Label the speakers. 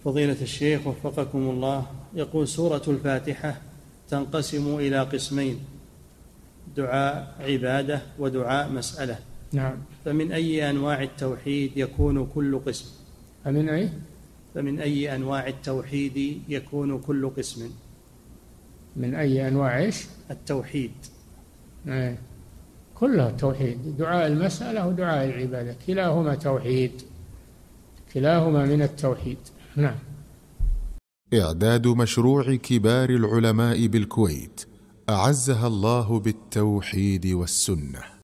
Speaker 1: فضيلة الشيخ وفقكم الله، يقول سورة الفاتحة تنقسم إلى قسمين: دعاء عبادة ودعاء مسألة.
Speaker 2: نعم.
Speaker 1: فمن أي أنواع التوحيد يكون كل قسم؟ فمن أي أنواع التوحيد يكون كل قسم؟
Speaker 2: من أي أنواع إيش؟
Speaker 1: التوحيد.
Speaker 2: كلها توحيد، دعاء المسألة ودعاء العبادة كلاهما توحيد، كلاهما من التوحيد. نعم.
Speaker 3: إعداد مشروع كبار العلماء بالكويت أعزها الله بالتوحيد والسنة.